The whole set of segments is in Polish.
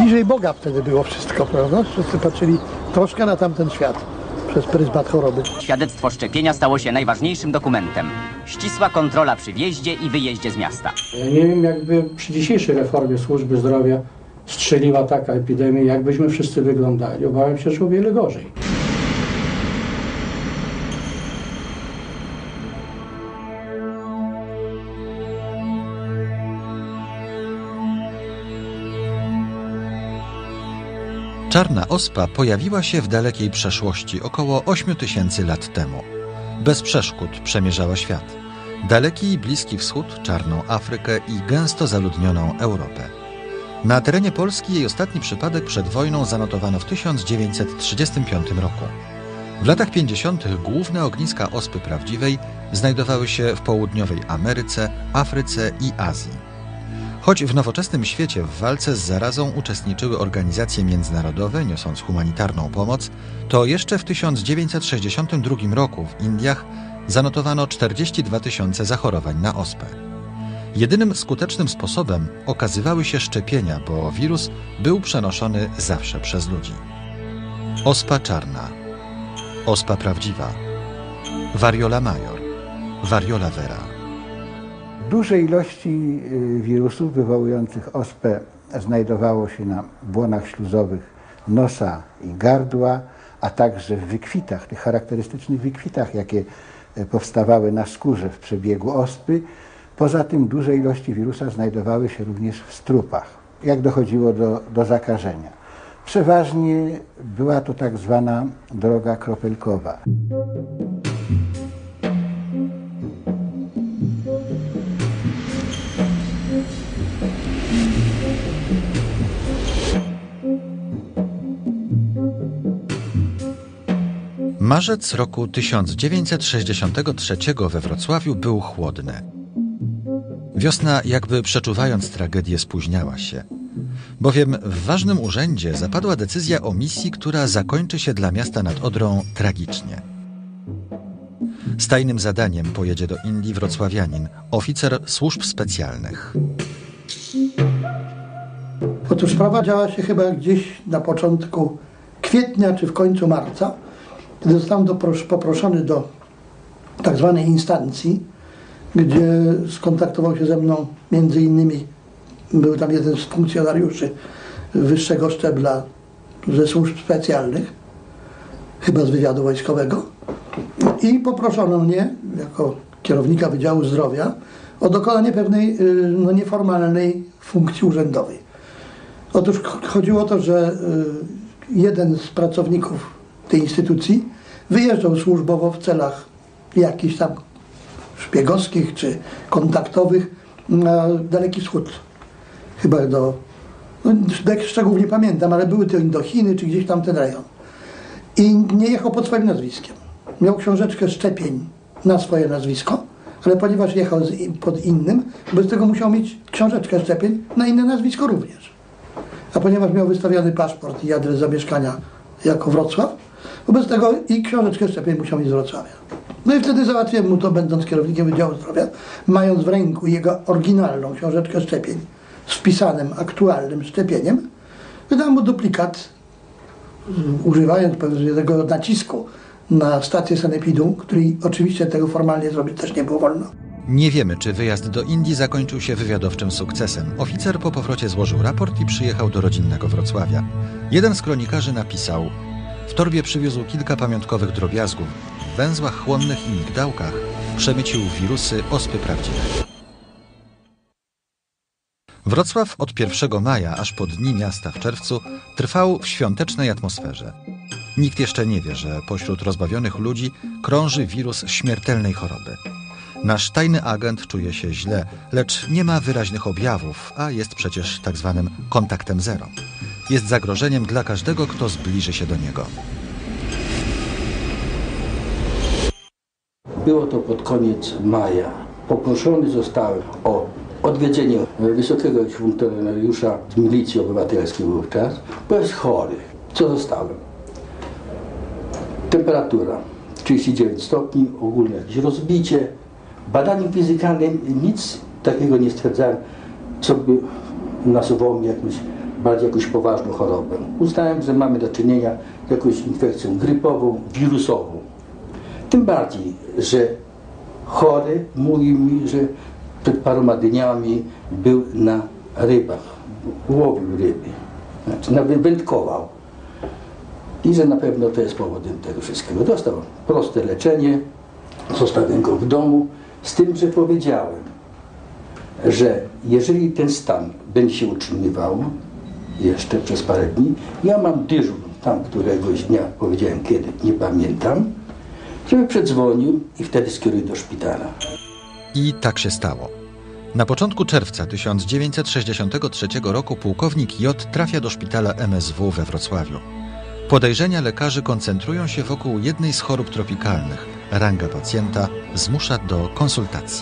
bliżej Boga wtedy było wszystko, prawda? Wszyscy patrzyli troszkę na tamten świat przez pryzmat choroby. Świadectwo szczepienia stało się najważniejszym dokumentem. Ścisła kontrola przy wjeździe i wyjeździe z miasta. Ja nie wiem, jakby przy dzisiejszej reformie służby zdrowia strzeliła taka epidemia, jakbyśmy wszyscy wyglądali. Obawiam się, że o wiele gorzej. Czarna ospa pojawiła się w dalekiej przeszłości około 8000 lat temu. Bez przeszkód przemierzała świat. Daleki i Bliski Wschód, czarną Afrykę i gęsto zaludnioną Europę. Na terenie Polski jej ostatni przypadek przed wojną zanotowano w 1935 roku. W latach 50. główne ogniska ospy prawdziwej znajdowały się w południowej Ameryce, Afryce i Azji. Choć w nowoczesnym świecie w walce z zarazą uczestniczyły organizacje międzynarodowe, niosąc humanitarną pomoc, to jeszcze w 1962 roku w Indiach zanotowano 42 000 zachorowań na ospę. Jedynym skutecznym sposobem okazywały się szczepienia, bo wirus był przenoszony zawsze przez ludzi. Ospa czarna, ospa prawdziwa, variola major, variola vera. Duże ilości wirusów wywołujących ospę znajdowało się na błonach śluzowych nosa i gardła, a także w wykwitach, tych charakterystycznych wykwitach, jakie powstawały na skórze w przebiegu ospy. Poza tym duże ilości wirusa znajdowały się również w strupach, jak dochodziło do zakażenia. Przeważnie była to tak zwana droga kropelkowa. Marzec roku 1963 we Wrocławiu był chłodny. Wiosna, jakby przeczuwając tragedię, spóźniała się. Bowiem w ważnym urzędzie zapadła decyzja o misji, która zakończy się dla miasta nad Odrą tragicznie. Z tajnym zadaniem pojedzie do Indii wrocławianin, oficer służb specjalnych. Otóż sprawa działa się chyba gdzieś na początku kwietnia czy w końcu marca, kiedy zostałem poproszony do tak zwanej instancji, gdzie skontaktował się ze mną między innymi, był tam jeden z funkcjonariuszy wyższego szczebla ze służb specjalnych, chyba z wywiadu wojskowego, i poproszono mnie, jako kierownika Wydziału Zdrowia, o dokonanie pewnej nieformalnej funkcji urzędowej. Otóż chodziło o to, że jeden z pracowników tej instytucji wyjeżdżał służbowo w celach jakichś tam szpiegowskich czy kontaktowych na Daleki Wschód. Chyba szczegółów nie pamiętam, ale były to Indochiny czy gdzieś tam ten rejon. I nie jechał pod swoim nazwiskiem. Miał książeczkę szczepień na swoje nazwisko, ale ponieważ jechał pod innym, bez tego musiał mieć książeczkę szczepień na inne nazwisko również. A ponieważ miał wystawiony paszport i adres zamieszkania jako Wrocław, wobec tego i książeczkę szczepień musiał mieć z Wrocławia. No i wtedy załatwiłem mu to, będąc kierownikiem Wydziału Zdrowia, mając w ręku jego oryginalną książeczkę szczepień z wpisanym aktualnym szczepieniem. Wydałem mu duplikat, używając tego nacisku na stację sanepidu, której oczywiście tego formalnie zrobić też nie było wolno. Nie wiemy, czy wyjazd do Indii zakończył się wywiadowczym sukcesem. Oficer po powrocie złożył raport i przyjechał do rodzinnego Wrocławia. Jeden z kronikarzy napisał: w torbie przywiózł kilka pamiątkowych drobiazgów. W węzłach chłonnych i migdałkach przemycił wirusy ospy prawdziwej. Wrocław od 1 maja aż po dni miasta w czerwcu trwał w świątecznej atmosferze. Nikt jeszcze nie wie, że pośród rozbawionych ludzi krąży wirus śmiertelnej choroby. Nasz tajny agent czuje się źle, lecz nie ma wyraźnych objawów, a jest przecież tak zwanym kontaktem zero. Jest zagrożeniem dla każdego, kto zbliży się do niego. Było to pod koniec maja. Poproszony zostałem o odwiedzenie wysokiego funkcjonariusza z milicji obywatelskiej wówczas, bo jest chory. Co zostałem? Temperatura 39 stopni, ogólne jakieś rozbicie. Badaniem fizykalnym nic takiego nie stwierdzałem, co by nasuwało mnie jakimś bardziej jakąś poważną chorobę. Uznałem, że mamy do czynienia z jakąś infekcją grypową, wirusową. Tym bardziej, że chory mówił mi, że przed paroma dniami był na rybach, łowił ryby, znaczy nawet wędkował. I że na pewno to jest powodem tego wszystkiego. Dostał proste leczenie, zostawiłem go w domu, z tym, że powiedziałem, że jeżeli ten stan będzie się utrzymywał jeszcze przez parę dni, ja mam dyżur tam któregoś dnia, powiedziałem kiedy, nie pamiętam, żeby przedzwonił i wtedy skieruj do szpitala. I tak się stało. Na początku czerwca 1963 roku pułkownik J. trafia do szpitala MSW we Wrocławiu. Podejrzenia lekarzy koncentrują się wokół jednej z chorób tropikalnych. Ranga pacjenta zmusza do konsultacji.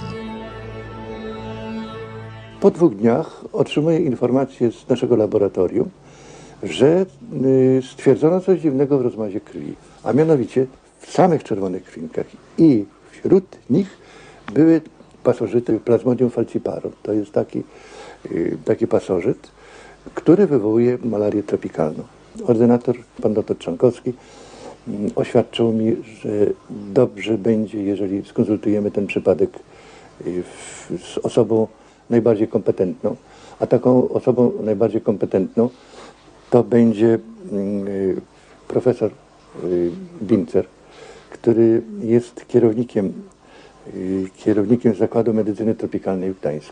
Po 2 dniach otrzymuję informację z naszego laboratorium, że stwierdzono coś dziwnego w rozmazie krwi, a mianowicie w samych czerwonych krwinkach i wśród nich były pasożyty Plasmodium falciparum. To jest taki pasożyt, który wywołuje malarię tropikalną. Ordynator, pan dr Trzankowski, oświadczył mi, że dobrze będzie, jeżeli skonsultujemy ten przypadek z osobą najbardziej kompetentną. A taką osobą najbardziej kompetentną to będzie profesor Bincer, który jest kierownikiem Zakładu Medycyny Tropikalnej w Gdańsku.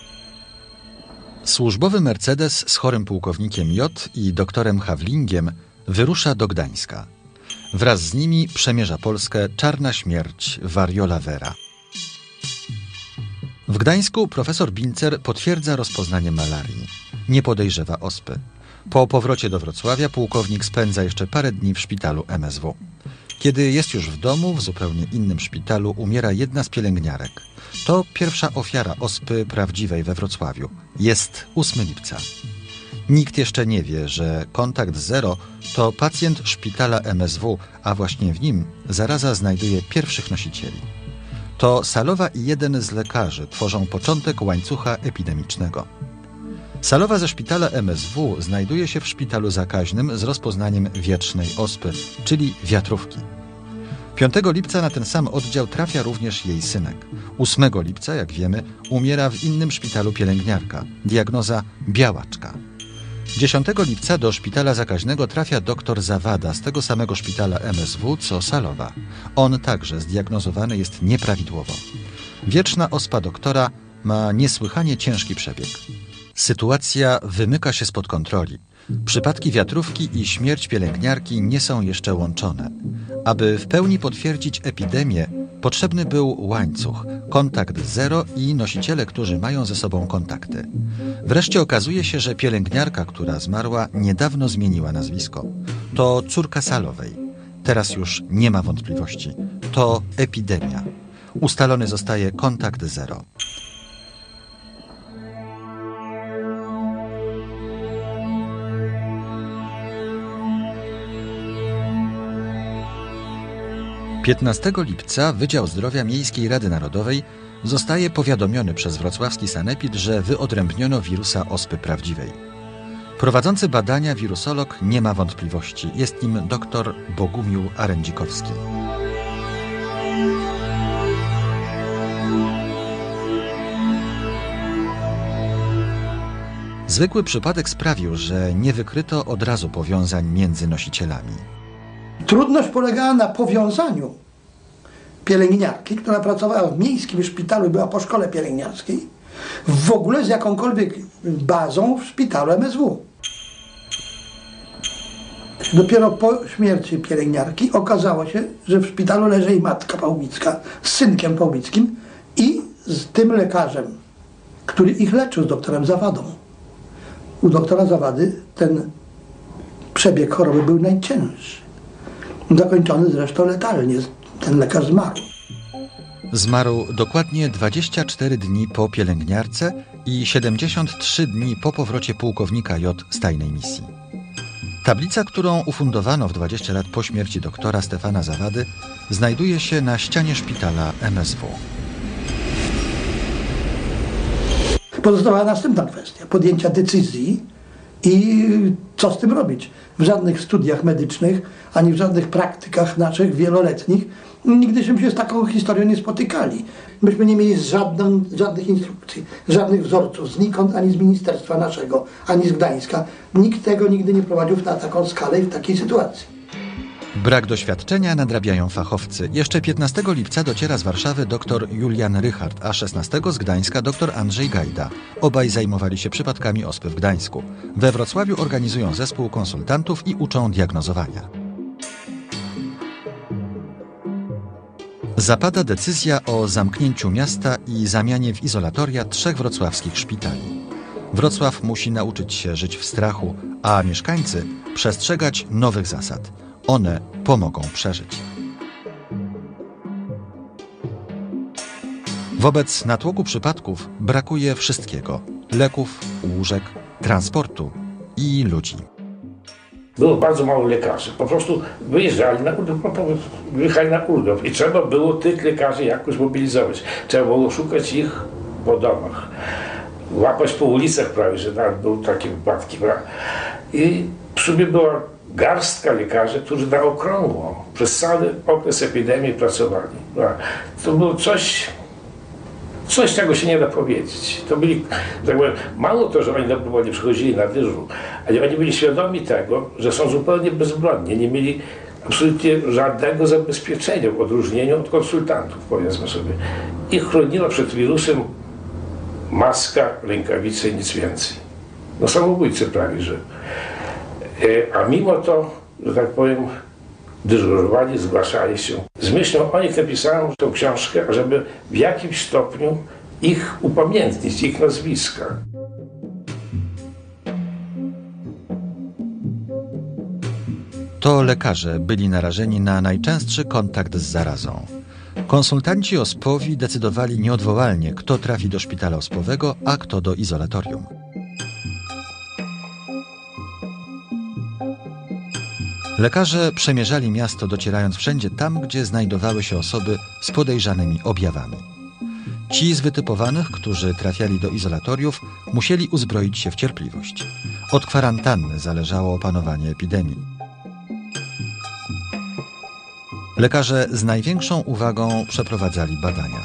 Służbowy Mercedes z chorym pułkownikiem J. i doktorem Hawlingiem wyrusza do Gdańska. Wraz z nimi przemierza Polskę czarna śmierć Variola vera. W Gdańsku profesor Bincer potwierdza rozpoznanie malarii. Nie podejrzewa ospy. Po powrocie do Wrocławia pułkownik spędza jeszcze parę dni w szpitalu MSW. Kiedy jest już w domu, w zupełnie innym szpitalu, umiera jedna z pielęgniarek. To pierwsza ofiara ospy prawdziwej we Wrocławiu. Jest 8 lipca. Nikt jeszcze nie wie, że kontakt zero to pacjent szpitala MSW, a właśnie w nim zaraza znajduje pierwszych nosicieli. To Salowa i jeden z lekarzy tworzą początek łańcucha epidemicznego. Salowa ze szpitala MSW znajduje się w szpitalu zakaźnym z rozpoznaniem wietrznej ospy, czyli wiatrówki. 5 lipca na ten sam oddział trafia również jej synek. 8 lipca, jak wiemy, umiera w innym szpitalu pielęgniarka. Diagnoza białaczka. 10 lipca do szpitala zakaźnego trafia doktor Zawada z tego samego szpitala MSW co Salowa. On także zdiagnozowany jest nieprawidłowo. Wieczna ospa doktora ma niesłychanie ciężki przebieg. Sytuacja wymyka się spod kontroli. Przypadki wiatrówki i śmierć pielęgniarki nie są jeszcze łączone. Aby w pełni potwierdzić epidemię, potrzebny był łańcuch, kontakt zero i nosiciele, którzy mają ze sobą kontakty. Wreszcie okazuje się, że pielęgniarka, która zmarła, niedawno zmieniła nazwisko. To córka Salowej. Teraz już nie ma wątpliwości. To epidemia. Ustalony zostaje kontakt zero. – 15 lipca Wydział Zdrowia Miejskiej Rady Narodowej zostaje powiadomiony przez wrocławski sanepid, że wyodrębniono wirusa ospy prawdziwej. Prowadzący badania wirusolog nie ma wątpliwości. Jest nim dr Bogumił Arędzikowski. Zwykły przypadek sprawił, że nie wykryto od razu powiązań między nosicielami. Trudność polegała na powiązaniu pielęgniarki, która pracowała w miejskim szpitalu, była po szkole pielęgniarskiej, w ogóle z jakąkolwiek bazą w szpitalu MSW. Dopiero po śmierci pielęgniarki okazało się, że w szpitalu leży jej matka Pałbicka z synkiem Pałbickim i z tym lekarzem, który ich leczył, z doktorem Zawadą. U doktora Zawady ten przebieg choroby był najcięższy. Zakończony zresztą letalnie. Ten lekarz zmarł. Zmarł dokładnie 24 dni po pielęgniarce i 73 dni po powrocie pułkownika J z tajnej misji. Tablica, którą ufundowano w 20 lat po śmierci doktora Stefana Zawady, znajduje się na ścianie szpitala MSW. Pozostała następna kwestia podjęcia decyzji, I co z tym robić? W żadnych studiach medycznych, ani w żadnych praktykach naszych wieloletnich nigdyśmy się z taką historią nie spotykali. Myśmy nie mieli żadnych instrukcji, żadnych wzorców, znikąd, ani z ministerstwa naszego, ani z Gdańska. Nikt tego nigdy nie prowadził na taką skalę i w takiej sytuacji. Brak doświadczenia nadrabiają fachowcy. Jeszcze 15 lipca dociera z Warszawy dr Julian Rychard, a 16 z Gdańska dr Andrzej Gajda. Obaj zajmowali się przypadkami ospy w Gdańsku. We Wrocławiu organizują zespół konsultantów i uczą diagnozowania. Zapada decyzja o zamknięciu miasta i zamianie w izolatoria 3 wrocławskich szpitali. Wrocław musi nauczyć się żyć w strachu, a mieszkańcy przestrzegać nowych zasad. One pomogą przeżyć. Wobec natłoku przypadków brakuje wszystkiego: leków, łóżek, transportu i ludzi. Było bardzo mało lekarzy. Po prostu wyjeżdżali na urlop, wyjechali na urlop i trzeba było tych lekarzy jakoś mobilizować. Trzeba było szukać ich po domach, łapać po ulicach prawie, że nawet były takie wypadki. I w sumie była garstka lekarzy, którzy na okrągło przez cały okres epidemii pracowali. To było coś, czego się nie da powiedzieć. To byli, tak powiem, mało to, że oni nie przychodzili na dyżur, ale oni byli świadomi tego, że są zupełnie bezbronni. Nie mieli absolutnie żadnego zabezpieczenia w odróżnieniu od konsultantów, powiedzmy sobie. Ich chroniła przed wirusem maska, rękawice i nic więcej. No samobójcy prawie, że. A mimo to, że tak powiem, dyżurowali, zgłaszali się. Z myślą o nich napisałem tę książkę, żeby w jakimś stopniu ich upamiętnić, ich nazwiska. To lekarze byli narażeni na najczęstszy kontakt z zarazą. Konsultanci ospowi decydowali nieodwołalnie, kto trafi do szpitala ospowego, a kto do izolatorium. Lekarze przemierzali miasto, docierając wszędzie tam, gdzie znajdowały się osoby z podejrzanymi objawami. Ci z wytypowanych, którzy trafiali do izolatoriów, musieli uzbroić się w cierpliwość. Od kwarantanny zależało opanowanie epidemii. Lekarze z największą uwagą przeprowadzali badania.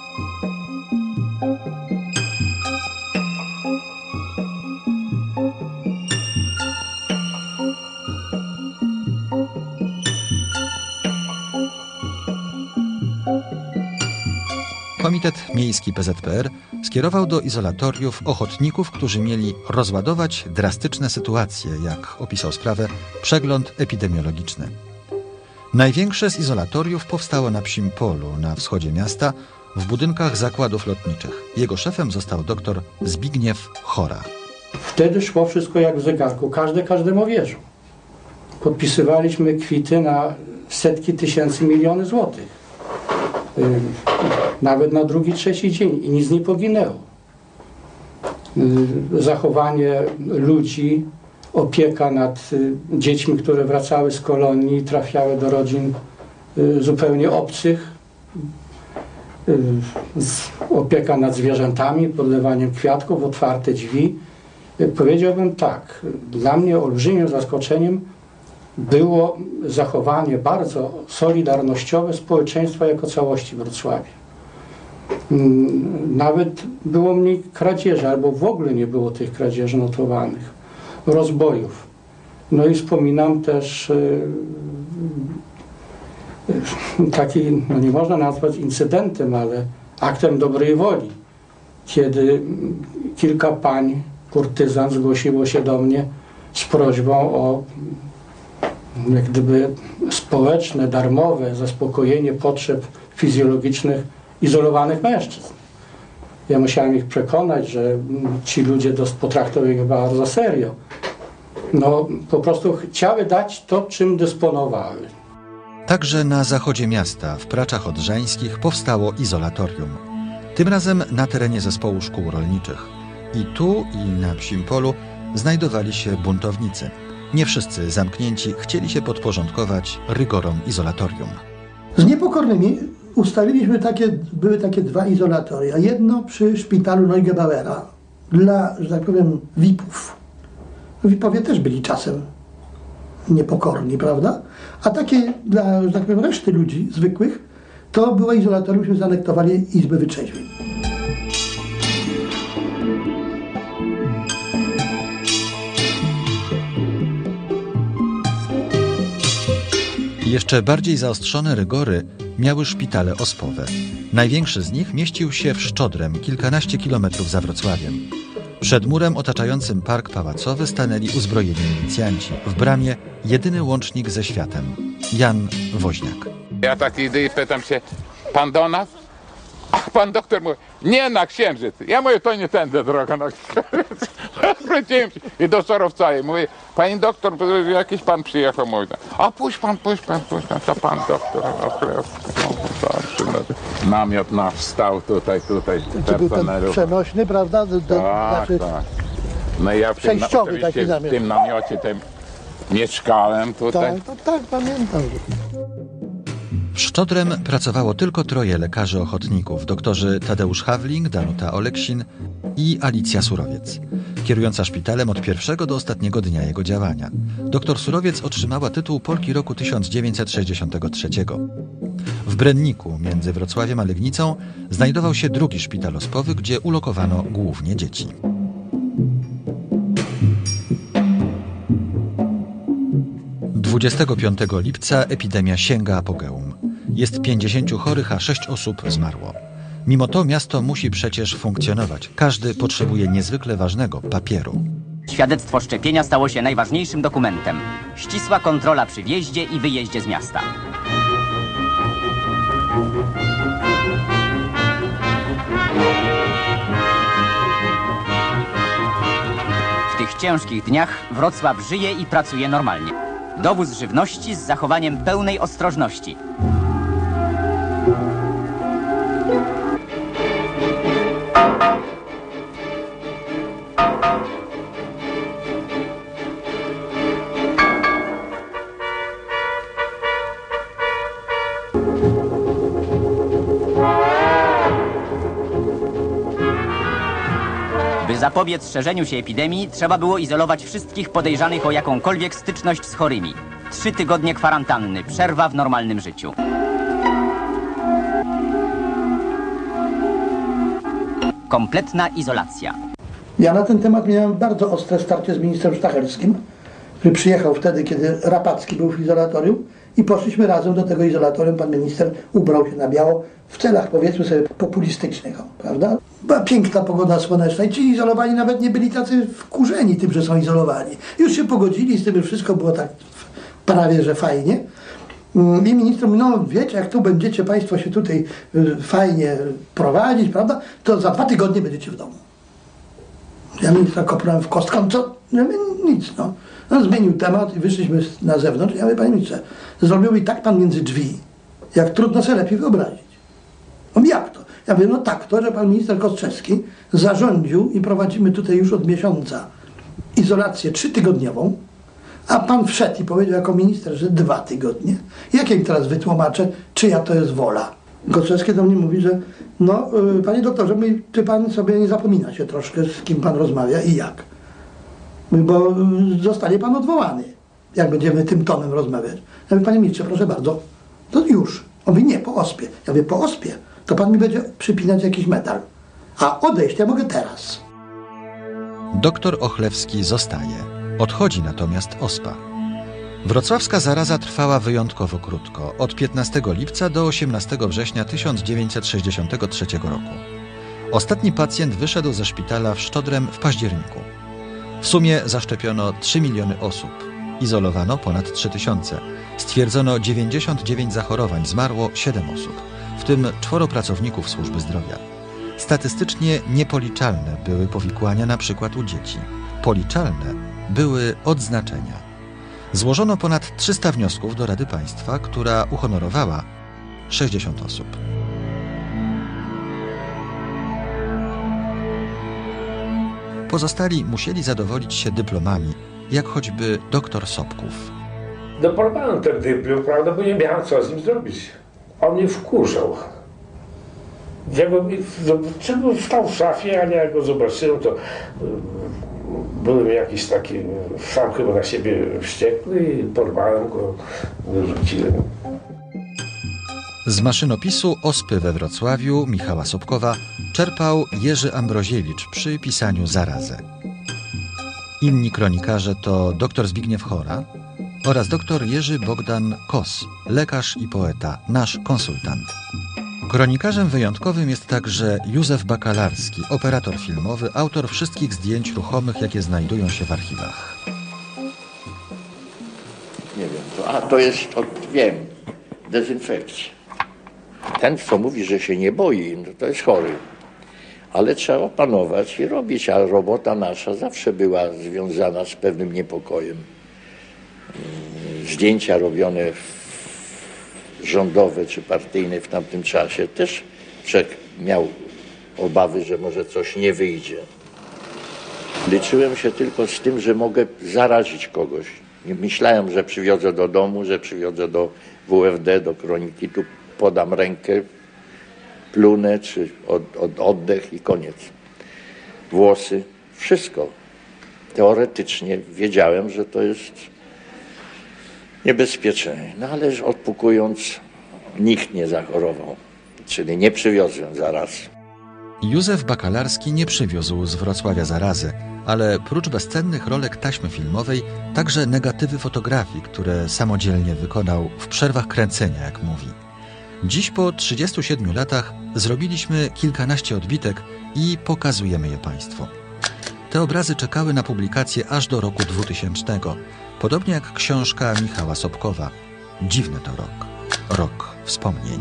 Komitet Miejski PZPR skierował do izolatoriów ochotników, którzy mieli rozładować drastyczne sytuacje, jak opisał sprawę przegląd epidemiologiczny. Największe z izolatoriów powstało na Psim Polu, na wschodzie miasta, w budynkach zakładów lotniczych. Jego szefem został dr Zbigniew Chora. Wtedy szło wszystko jak w zegarku. Każdy każdemu wierzył. Podpisywaliśmy kwity na setki tysięcy, miliony złotych. Nawet na drugi, trzeci dzień i nic nie poginęło. Zachowanie ludzi, opieka nad dziećmi, które wracały z kolonii, trafiały do rodzin zupełnie obcych, opieka nad zwierzętami, podlewaniem kwiatków, otwarte drzwi. Powiedziałbym tak, dla mnie olbrzymim zaskoczeniem było zachowanie bardzo solidarnościowe społeczeństwa jako całości w Wrocławiu. Nawet było mniej kradzieży, albo w ogóle nie było tych kradzieży notowanych, rozbojów. No i wspominam też taki, no nie można nazwać incydentem, ale aktem dobrej woli, kiedy kilka pań, kurtyzan zgłosiło się do mnie z prośbą o jak gdyby społeczne, darmowe zaspokojenie potrzeb fizjologicznych izolowanych mężczyzn. Ja musiałem ich przekonać, że ci ludzie potraktują ich bardzo serio. No, po prostu chciały dać to, czym dysponowały. Także na zachodzie miasta, w Praczach Odrzańskich, powstało izolatorium. Tym razem na terenie zespołu szkół rolniczych. I tu, i na Psim Polu znajdowali się buntownicy. Nie wszyscy zamknięci chcieli się podporządkować rygorom izolatorium. Z niepokornymi ustawiliśmy były takie 2 izolatoria. Jedno przy szpitalu Neugebauera dla, że tak powiem, VIP-ów. Wipowie też byli czasem niepokorni, prawda? A takie dla, że tak powiem, reszty ludzi zwykłych, to było izolatorium, się zanektowali Izby Wytrzeźwień. Jeszcze bardziej zaostrzone rygory miały szpitale ospowe. Największy z nich mieścił się w Szczodrem, kilkanaście kilometrów za Wrocławiem. Przed murem otaczającym park pałacowy stanęli uzbrojeni milicjanci. W bramie jedyny łącznik ze światem – Jan Woźniak. Ja tak idę i pytam się, pan do nas? A pan doktor mówi, nie na Księżyc. Ja mówię, to nie tędy droga na Księżyc. Wróciłem się i do Sorowca i mówię, pani doktor, jakiś pan przyjechał, mówi, a puść pan, to pan doktor. Namiot nasz stał tutaj Czy był ten przenośny, prawda? Tak. No ja przejściowy taki namiot. W tym namiocie mieszkałem tutaj. Tak, pamiętam. W Szczodrem pracowało tylko 3 lekarzy ochotników, doktorzy Tadeusz Hawling, Danuta Oleksin i Alicja Surowiec, kierująca szpitalem od pierwszego do ostatniego dnia jego działania. Doktor Surowiec otrzymała tytuł Polki roku 1963. W Brenniku, między Wrocławiem a Legnicą, znajdował się drugi szpital ospowy, gdzie ulokowano głównie dzieci. – 25 lipca epidemia sięga apogeum. Jest 50 chorych, a 6 osób zmarło. Mimo to miasto musi przecież funkcjonować. Każdy potrzebuje niezwykle ważnego papieru. Świadectwo szczepienia stało się najważniejszym dokumentem. Ścisła kontrola przy wjeździe i wyjeździe z miasta. W tych ciężkich dniach Wrocław żyje i pracuje normalnie. Dowóz żywności z zachowaniem pełnej ostrożności. By zapobiec szerzeniu się epidemii, trzeba było izolować wszystkich podejrzanych o jakąkolwiek styczność z chorymi. 3 tygodnie kwarantanny, przerwa w normalnym życiu. Kompletna izolacja. Ja na ten temat miałem bardzo ostre starcie z ministrem Stachelskim, który przyjechał wtedy, kiedy Rapacki był w izolatorium i poszliśmy razem do tego izolatorium. Pan minister ubrał się na biało w celach, powiedzmy sobie, populistycznych, prawda? Była piękna pogoda słoneczna i ci izolowani nawet nie byli tacy wkurzeni tym, że są izolowani. Już się pogodzili z tym, że wszystko było tak prawie, że fajnie. I minister mówi, no wiecie, jak tu będziecie państwo się tutaj fajnie prowadzić, prawda, to za 2 tygodnie będziecie w domu. Ja ministra kopnąłem w kostkę, co? Ja mówię, nic, no. On zmienił temat i wyszliśmy na zewnątrz. Ja mówię, panie ministrze, zrobił mi tak pan między drzwi, jak trudno sobie lepiej wyobrazić. On jak to? Ja mówię, no tak, to, że pan minister Kostrzewski zarządził i prowadzimy tutaj już od miesiąca izolację 3-tygodniową, a pan wszedł i powiedział jako minister, że 2 tygodnie. Jak ja im teraz wytłumaczę, czyja to jest wola? Kostrzewski do mnie mówi, że no, panie doktorze, czy pan sobie nie zapomina się troszkę, z kim pan rozmawia i jak? Bo zostanie pan odwołany, jak będziemy tym tonem rozmawiać. Ja mówię, panie ministrze, proszę bardzo, to już. On mówi, nie, po ospie. Ja mówię, po ospie? To pan mi będzie przypinać jakiś medal. A odejść ja mogę teraz. Doktor Ochlewski zostaje. Odchodzi natomiast ospa. Wrocławska zaraza trwała wyjątkowo krótko, od 15 lipca do 18 września 1963 roku. Ostatni pacjent wyszedł ze szpitala w Szczodrem w październiku. W sumie zaszczepiono 3 miliony osób. Izolowano ponad 3000. Stwierdzono 99 zachorowań, zmarło 7 osób, w tym 4 pracowników służby zdrowia. Statystycznie niepoliczalne były powikłania na przykład u dzieci. Policzalne były odznaczenia. Złożono ponad 300 wniosków do Rady Państwa, która uhonorowała 60 osób. Pozostali musieli zadowolić się dyplomami, jak choćby doktor Sobków. Doprowadzałem ten dyplom, prawda, bo nie miałem co z nim zrobić. On mnie wkurzał. Czego stał w szafie, ale jak go zobaczyłem, to byłem jakiś taki, sam chyba na siebie wściekły i porwałem go, wyrzuciłem. Z maszynopisu Ospy we Wrocławiu Michała Sobkowa czerpał Jerzy Ambroziewicz przy pisaniu Zarazę. Inni kronikarze to dr Zbigniew Chora oraz dr Jerzy Bogdan Kos, lekarz i poeta, nasz konsultant. Kronikarzem wyjątkowym jest także Józef Bakalarski, operator filmowy, autor wszystkich zdjęć ruchomych, jakie znajdują się w archiwach. Nie wiem, to jest, wiem, dezynfekcja. Ten, co mówi, że się nie boi, no to jest chory. Ale trzeba opanować i robić, a robota nasza zawsze była związana z pewnym niepokojem. Zdjęcia robione rządowe czy partyjne w tamtym czasie też miał obawy, że może coś nie wyjdzie. Liczyłem się tylko z tym, że mogę zarazić kogoś. Nie myślałem, że przywiozę do domu, że przywiozę do WFD, do kroniki, tu podam rękę, plunę czy oddech i koniec. Włosy, wszystko. Teoretycznie wiedziałem, że to jest niebezpieczne. No ale odpukując, nikt nie zachorował, czyli nie przywiozłem zarazy. Józef Bakalarski nie przywiózł z Wrocławia zarazy, ale prócz bezcennych rolek taśmy filmowej, także negatywy fotografii, które samodzielnie wykonał w przerwach kręcenia, jak mówi. Dziś po 37 latach zrobiliśmy kilkanaście odbitek i pokazujemy je Państwu. Te obrazy czekały na publikację aż do roku 2000, podobnie jak książka Michała Sobkowa. Dziwny to rok. Rok wspomnień.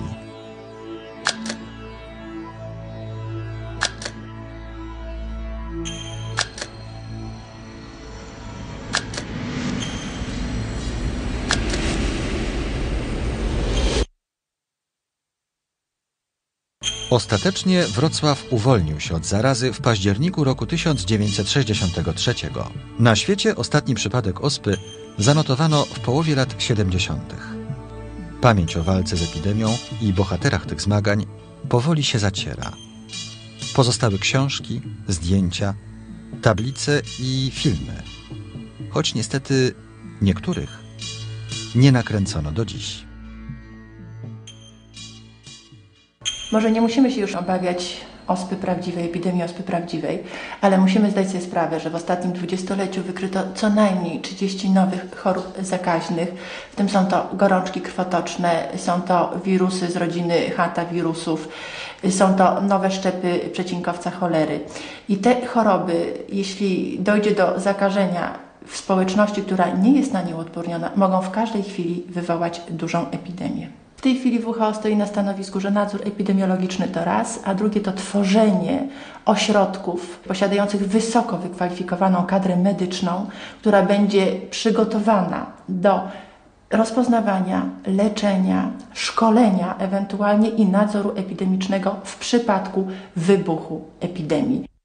Ostatecznie Wrocław uwolnił się od zarazy w październiku roku 1963. Na świecie ostatni przypadek ospy zanotowano w połowie lat 70. Pamięć o walce z epidemią i bohaterach tych zmagań powoli się zaciera. Pozostały książki, zdjęcia, tablice i filmy. Choć niestety niektórych nie nakręcono do dziś. Może nie musimy się już obawiać ospy prawdziwej, epidemii ospy prawdziwej, ale musimy zdać sobie sprawę, że w ostatnim 20-leciu wykryto co najmniej 30 nowych chorób zakaźnych, w tym są to gorączki krwotoczne, są to wirusy z rodziny hantawirusów, są to nowe szczepy przecinkowca cholery. I te choroby, jeśli dojdzie do zakażenia w społeczności, która nie jest na nie uodporniona, mogą w każdej chwili wywołać dużą epidemię. W tej chwili WHO stoi na stanowisku, że nadzór epidemiologiczny to raz, a drugie to tworzenie ośrodków posiadających wysoko wykwalifikowaną kadrę medyczną, która będzie przygotowana do rozpoznawania, leczenia, szkolenia ewentualnie i nadzoru epidemicznego w przypadku wybuchu epidemii.